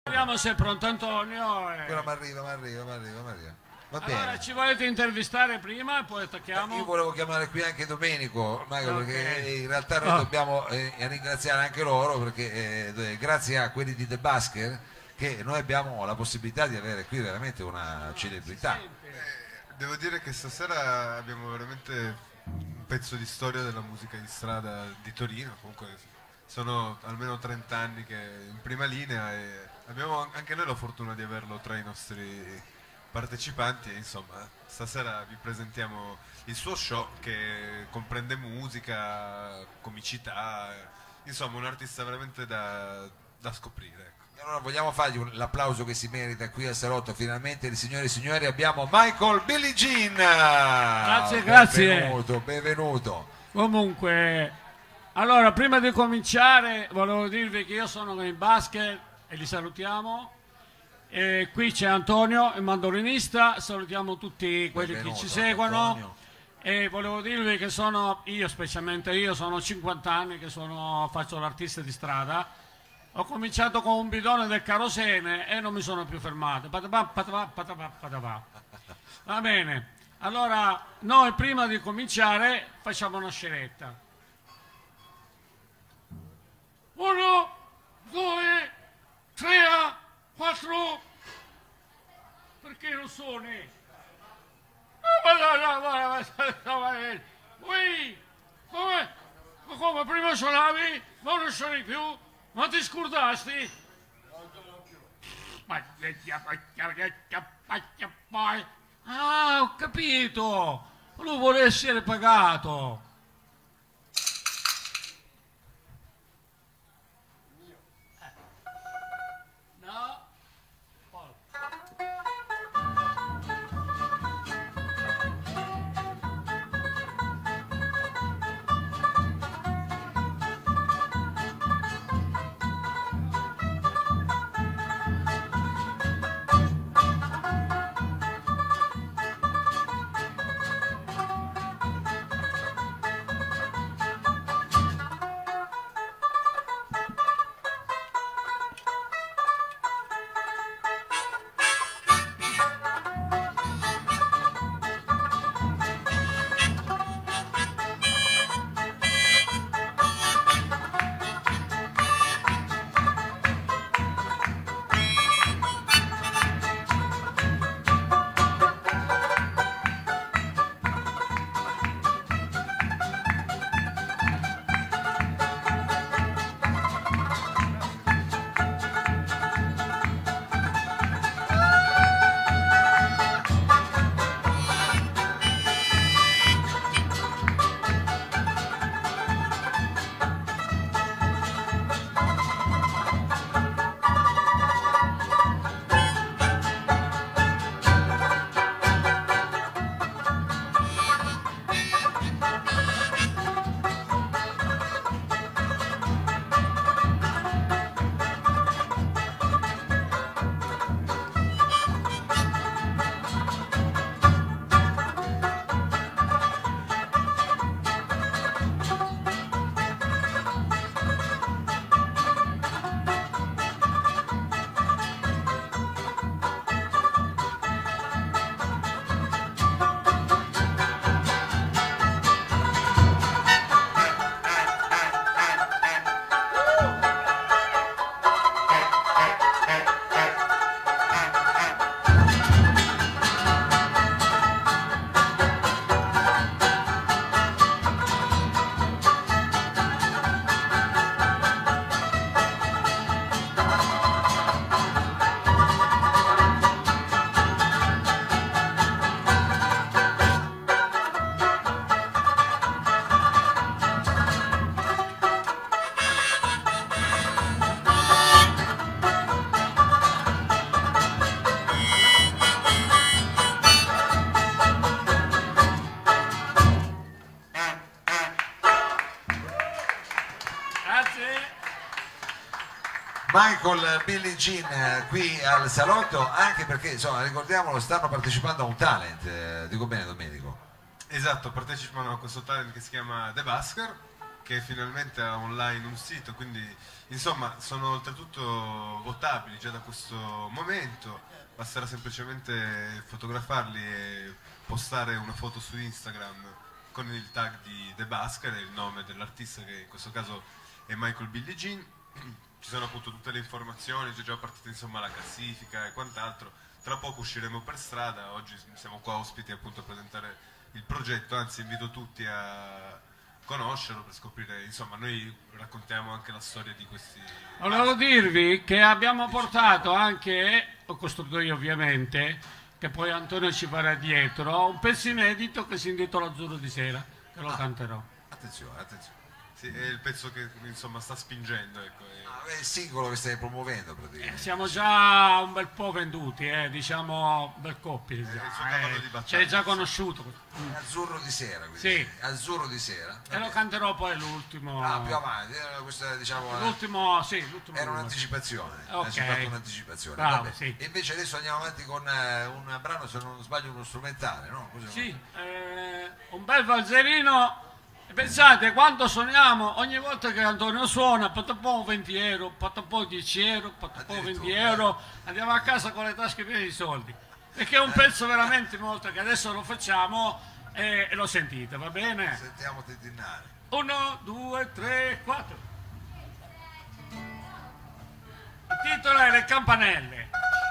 Vediamo se è pronto Antonio. Quello mi arriva. Va bene. Allora, ci volete intervistare prima e poi attacchiamo? Io volevo chiamare qui anche Domenico, Michael, Ok. perché in realtà noi dobbiamo ringraziare anche loro, perché grazie a quelli di The Basker che noi abbiamo la possibilità di avere qui veramente una celebrità. Devo dire che stasera abbiamo veramente un pezzo di storia della musica di strada di Torino. Comunque sono almeno 30 anni che è in prima linea e abbiamo anche noi la fortuna di averlo tra i nostri partecipanti e insomma stasera vi presentiamo il suo show che comprende musica, comicità, insomma un artista veramente da scoprire, ecco. Allora vogliamo fargli l'applauso che si merita qui al salotto. Finalmente, signore e signori, abbiamo Michael Billie Jean. Grazie. Benvenuto. Comunque, allora, prima di cominciare volevo dirvi che io sono con il basket e li salutiamo. E qui c'è Antonio, il mandolinista, salutiamo tutti quelli Benvenuto, che ci seguono. Antonio. E volevo dirvi che specialmente io, sono 50 anni che faccio l'artista di strada. Ho cominciato con un bidone del Carosene e non mi sono più fermato. Patapà. Va bene, allora noi prima di cominciare facciamo una scenetta. 1, 2, 3, 4. Perché non suoni? Come prima suonavi? Ma non suoni più? Ma ti scordasti? Ah, ho capito! Lui vuole essere pagato! No? Michael Billie Jean qui al salotto, anche perché insomma ricordiamolo, stanno partecipando a un talent, dico bene Domenico? Esatto, partecipano a questo talent che si chiama The Basker che finalmente ha online un sito, quindi insomma sono oltretutto votabili già da questo momento, basterà semplicemente fotografarli e postare una foto su Instagram con il tag di The Basker, il nome dell'artista che in questo caso è Michael Billie Jean. Ci sono appunto tutte le informazioni, c'è già partita insomma la classifica e quant'altro. Tra poco usciremo per strada, oggi siamo qua ospiti appunto a presentare il progetto, anzi invito tutti a conoscerlo per scoprire, insomma noi raccontiamo anche la storia di questi... Volevo dirvi che abbiamo portato anche, ho costruito io ovviamente, che poi Antonio ci farà dietro, un pezzo inedito che si intitola Azzurro di sera, che lo canterò. Attenzione, attenzione. Sì, è il pezzo che insomma sta spingendo, ecco. È il singolo che stai promuovendo praticamente. Siamo già un bel po' venduti, diciamo bel coppie. il suo cavallo di battaglia. C'è già conosciuto. Azzurro di sera, quindi. Sì. Azzurro di sera. E lo canterò poi l'ultimo. Ah, più avanti, questa, diciamo, L'ultimo, sì, l'ultimo. era numero. un'anticipazione. Ok. Hai fatto un'anticipazione. Bravo, Vabbè. sì. E invece adesso andiamo avanti con un brano, se non sbaglio, uno strumentale, no? Cos'è? Sì, un bel valzerino. E pensate, quando suoniamo, ogni volta che Antonio suona, patapò 20 euro, patapò 10 euro, patapò 20 euro, andiamo a casa con le tasche piene di soldi. Perché è un pezzo veramente molto, che adesso lo facciamo e lo sentite, va bene? Sentiamo tintinnare. 1, 2, 3, 4. Il titolo è Le campanelle.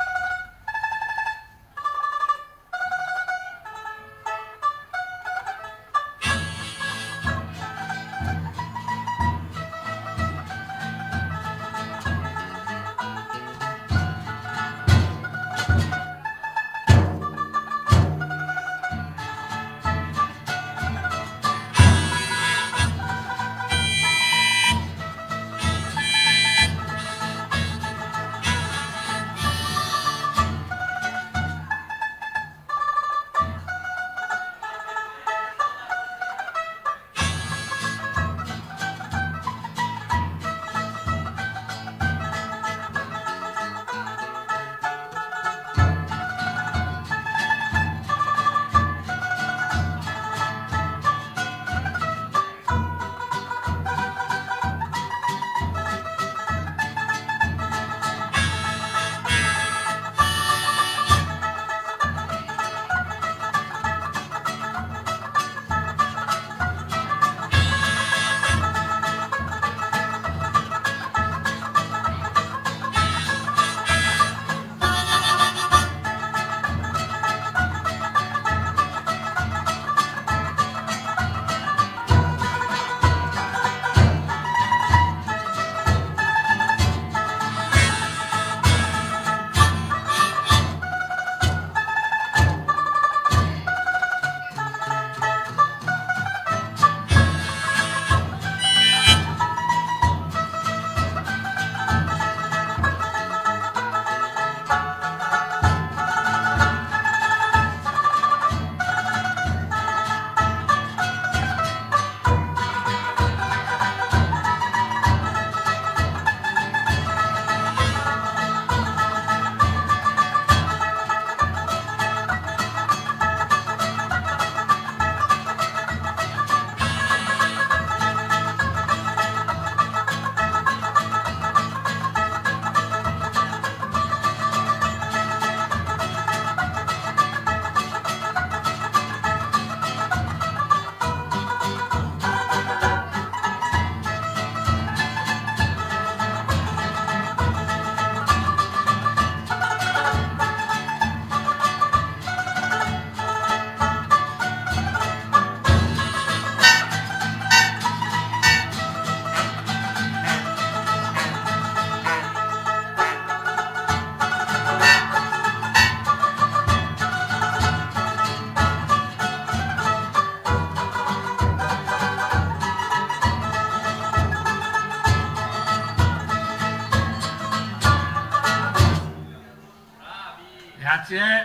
Grazie.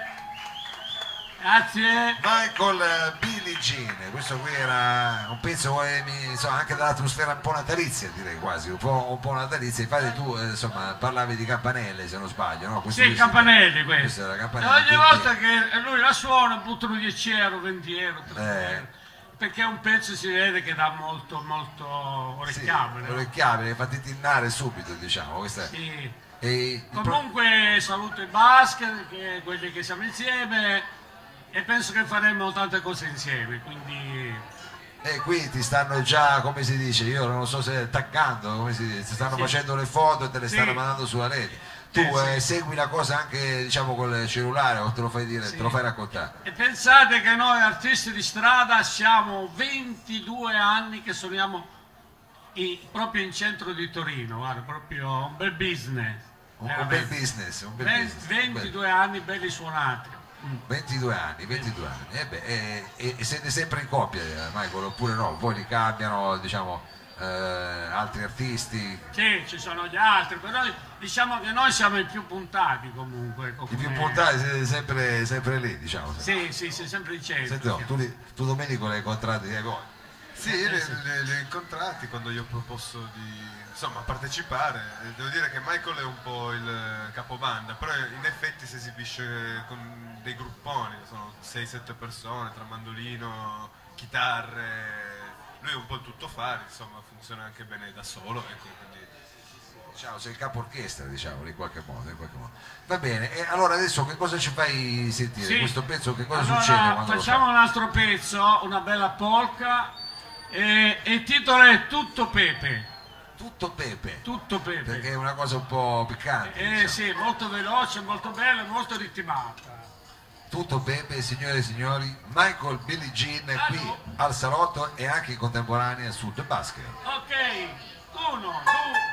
Grazie. Michael Billie Jean, questo qui era un pezzo insomma, anche dall'atmosfera un po' natalizia, direi quasi, un po' natalizia. Infatti tu insomma parlavi di campanelle, se non sbaglio, no? Sì, campanelli questa questo. è la E campanella. ogni volta che lui la suona buttano 10 euro, 20 euro, 30 euro. perché un pezzo si vede che dà molto orecchiabile. Sì, no? orecchiabile, fatti tinnare subito, diciamo. Questa Sì. e Comunque saluto i basket, quelli che siamo insieme, e penso che faremo tante cose insieme, quindi e qui ti stanno già, come si dice, io non so se taggando, come si dice, ti stanno Sì. facendo le foto e te le Sì. stanno mandando sulla rete. Tu Sì. segui la cosa anche, diciamo, col cellulare o te lo fai dire, Sì. te lo fai raccontare? E pensate che noi artisti di strada siamo 22 anni che suoniamo proprio in centro di Torino, guarda, proprio un bel business. Un bel business, un bel business. 22 anni belli suonati. 22 anni, 22 anni. E siete sempre in coppia, Michael, oppure no? Voi li cambiano, diciamo, altri artisti? Sì, ci sono gli altri, però diciamo che noi siamo i più puntati comunque. Ecco, I più come- puntati siete sempre lì, diciamo. Sì, sì, sì, sempre in centro. Senti, no, tu Domenico l'hai incontrato, voi. Sì, li ho incontrati quando gli ho proposto di insomma, partecipare. Devo dire che Michael è un po' il capobanda, però in effetti si esibisce con dei grupponi, sono 6-7 persone tra mandolino, chitarre, lui è un po' il tuttofare, insomma funziona anche bene da solo, ecco, quindi... Diciamo, sei il capo orchestra, diciamo, in qualche modo, in qualche modo. Va bene, e allora adesso che cosa ci fai sentire? Sì. Questo pezzo che cosa Allora, succede quando lo facciamo fai? un altro pezzo, una bella polka, e il titolo è Tutto Pepe. Tutto Pepe, Tutto Pepe. perché è una cosa un po' piccante. diciamo. Sì, molto veloce, molto bella e molto ritmata. Tutto Pepe, signore e signori, Michael Billie Jean qui no. al salotto e anche in contemporanea su The Basket. Ok, 1, 2.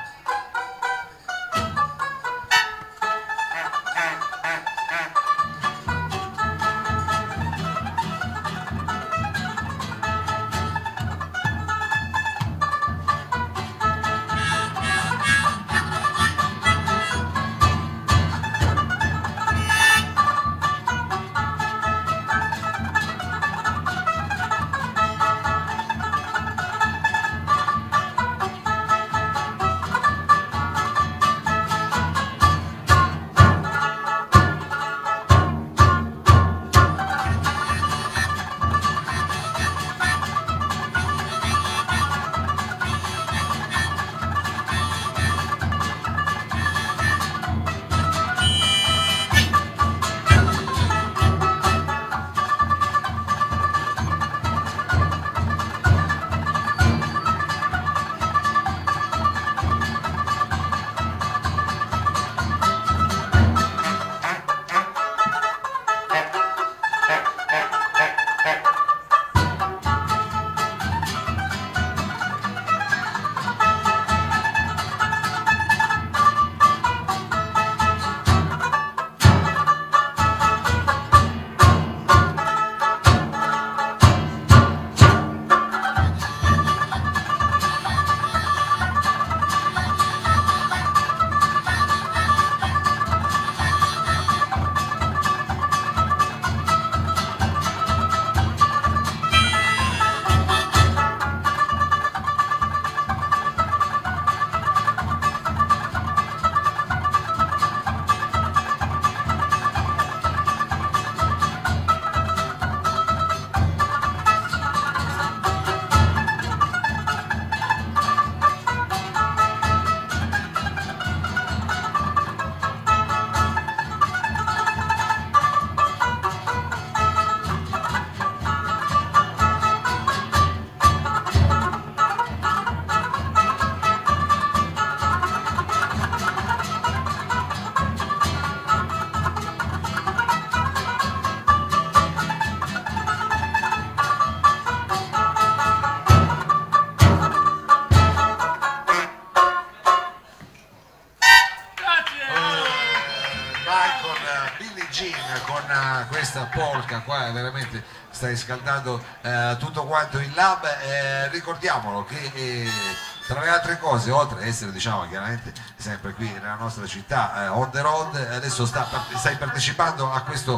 questa polka qua veramente sta riscaldando tutto quanto il lab. Ricordiamolo che tra le altre cose, oltre ad essere, diciamo, chiaramente sempre qui nella nostra città on the road, adesso stai partecipando a questo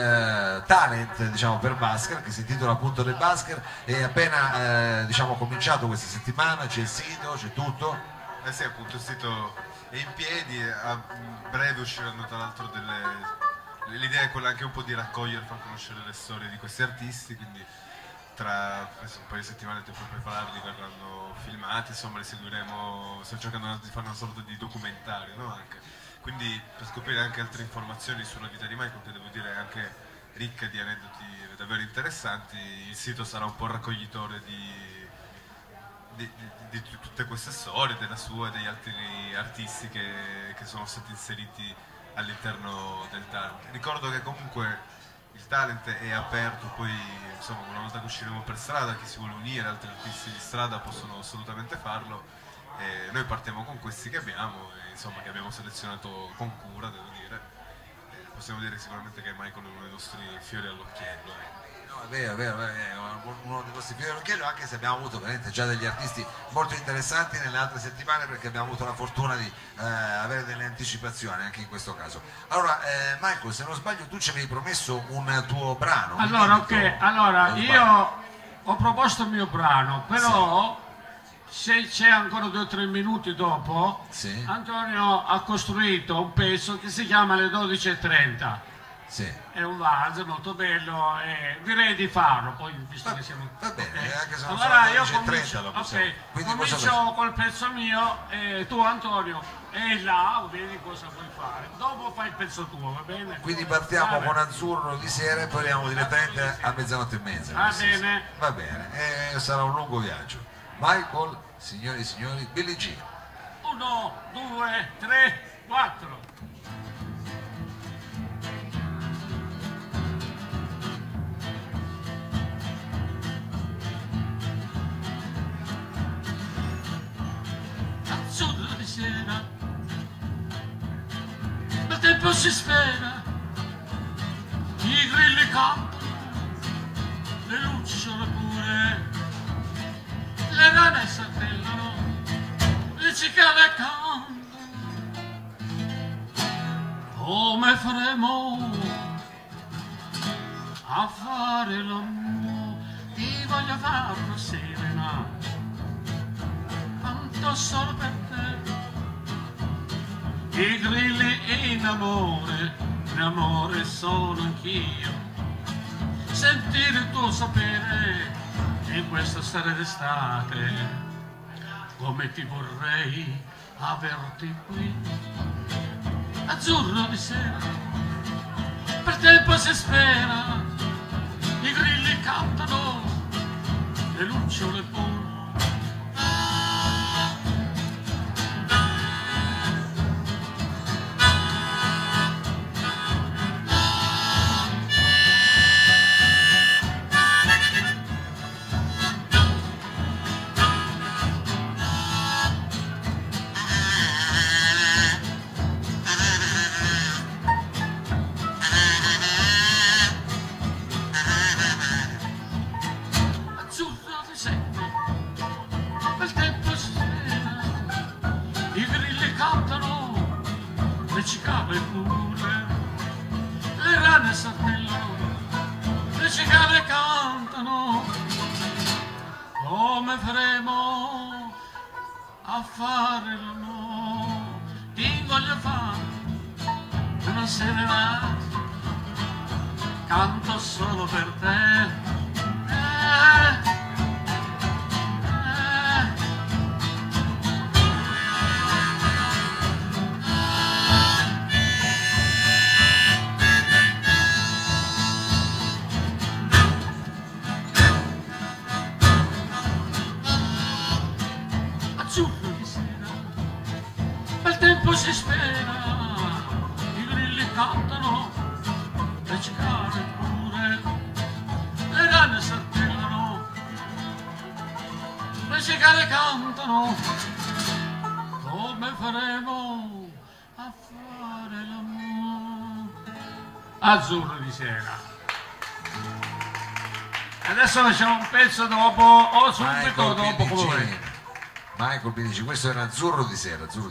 talent, diciamo, per Basker, che si intitola appunto The Basker. È appena diciamo cominciato questa settimana, c'è il sito, c'è tutto. Eh sì, appunto il sito è in piedi, a breve usciranno tra l'altro l'idea è quella anche un po' di raccogliere, far conoscere le storie di questi artisti, quindi tra adesso un paio di settimane tempo per prepararli verranno filmati, insomma li seguiremo, stiamo cercando di fare una sorta di documentario, no? Anche. Quindi per scoprire anche altre informazioni sulla vita di Michael, che devo dire è anche ricca di aneddoti davvero interessanti, il sito sarà un po' raccoglitore di tutte queste storie, della sua e degli altri artisti che sono stati inseriti all'interno del talent. Ricordo che comunque il talent è aperto, poi insomma una volta che usciremo per strada chi si vuole unire, altri artisti di strada possono assolutamente farlo. Noi partiamo con questi che abbiamo, insomma che abbiamo selezionato con cura, devo dire. Possiamo dire sicuramente che Michael è uno dei nostri fiori all'occhiello. No, è vero, è uno dei nostri fiori all'occhiello, anche se abbiamo avuto veramente già degli artisti molto interessanti nelle altre settimane, perché abbiamo avuto la fortuna di avere delle anticipazioni anche in questo caso. Allora, Michael, se non sbaglio tu ci avevi promesso un tuo brano. Allora, ok, allora io ho proposto il mio brano, però se c'è ancora 2 o 3 minuti dopo, sì. Antonio ha costruito un pezzo che si chiama Le 12:30. Sì. È un valzer molto bello e direi di farlo, poi visto che siamo... Va bene, okay. Anche se non allora sono io 12:30 lo possiamo. Quindi comincio col pezzo mio e tu Antonio e là vedi cosa puoi fare, dopo fai il pezzo tuo, va bene? Quindi partiamo con Azzurro di sera e poi andiamo direttamente a 00:30. Va bene. Va bene, sarà un lungo viaggio. Michael, signori e signori, Billie Jean. 1, 2, 3, 4. Azzurro di sera, il tempo si spera, i grilli cantano, le lucciole pure, le rane saltellano, le cicale cantano. Come faremo a fare l'amore? Ti voglio fare una serenata, canto solo per te. I grilli in amore sono anch'io. Sentire il tuo sapere in questa sera d'estate, come ti vorrei averti qui. Azzurro di sera, per tempo si spera, i grilli cantano, le lucciole pure. Le cicale pure, le rane saltellano, le cicale cantano. Come faremo a fare l'amore? Ti voglio fare una serenata, canto solo per te. Azzurro di sera, bel tempo si spera, i grilli cantano, le cicale pure, le rane saltellano, le cicale cantano. Come faremo a fare l'amore? Azzurro di sera. Adesso facciamo un pezzo dopo o subito dopo come vuoi. Michael Binici, questo era Azzurro di sera, Sì.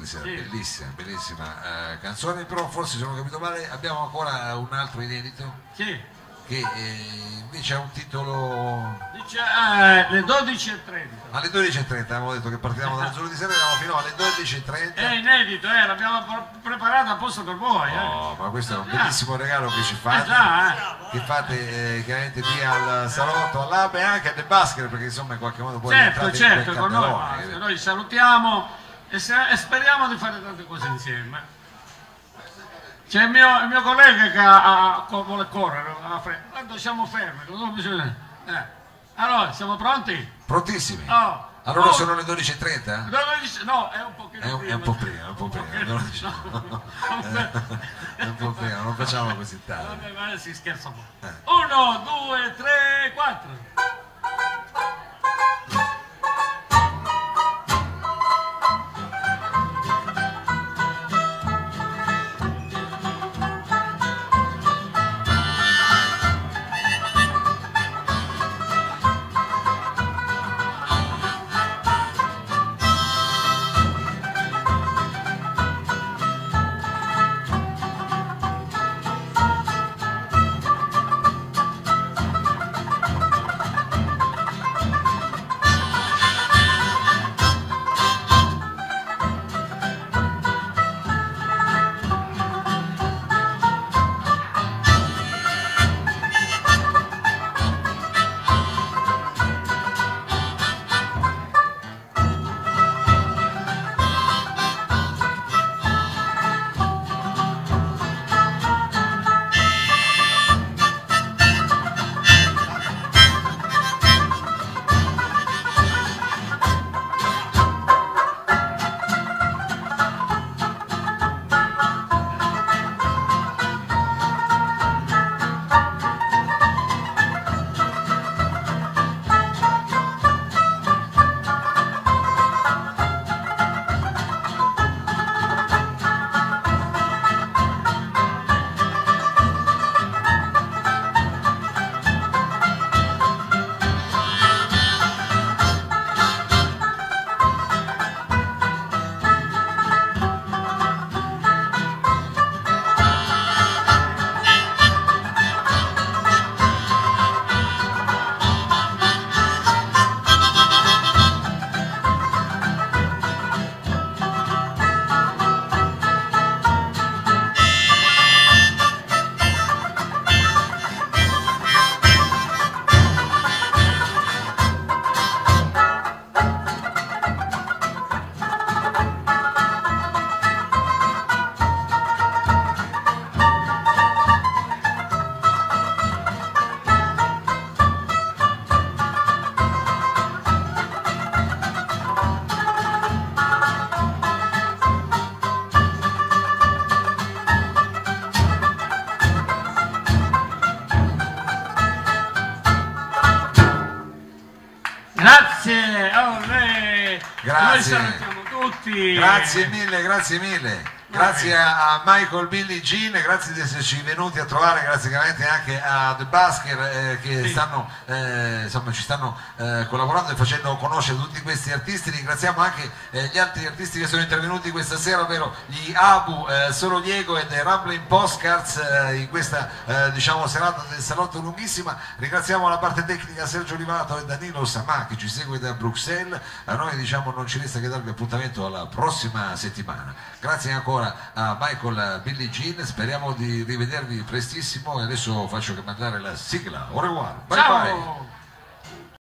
bellissima canzone, però forse se non ho capito male abbiamo ancora un altro inedito. Sì. che invece ha un titolo Dice le 12:30. alle 12:30. Avevamo detto che partivamo dalle Zulu di sera, andiamo fino alle 12:30. È inedito, l'abbiamo preparato apposta per voi. Oh, ma questo è un bellissimo regalo che ci fate, che fate chiaramente qui al salotto, all'Abe e anche a The Basker, perché insomma in qualche modo poi Certo, con noi salutiamo e speriamo di fare tante cose insieme. C'è il mio collega che vuole correre, tanto siamo fermi, non bisogna. Allora, siamo pronti? Prontissimi. Oh. Allora sono le 12:30? No, è un pochino prima. È un po' prima. È un po' prima, non facciamo così tardi. Vabbè, si scherza un po'. 1, 2, 3, 4. Grazie, noi salutiamo tutti. Grazie mille. Grazie a Michael Billie Jean, grazie di esserci venuti a trovare, grazie chiaramente anche a The Basker che stanno, insomma, ci stanno collaborando e facendo conoscere tutti questi artisti. Ringraziamo anche gli altri artisti che sono intervenuti questa sera, ovvero gli Abu, Solo Diego e The Rambling Postcards in questa diciamo serata del salotto lunghissima. Ringraziamo la parte tecnica Sergio Olivato e Danilo Samà che ci segue da Bruxelles. A noi diciamo non ci resta che darvi appuntamento alla prossima settimana. Grazie ancora a Michael Billie Jean, speriamo di rivedervi prestissimo e adesso faccio mandare la sigla. Au revoir, bye. Ciao. Bye.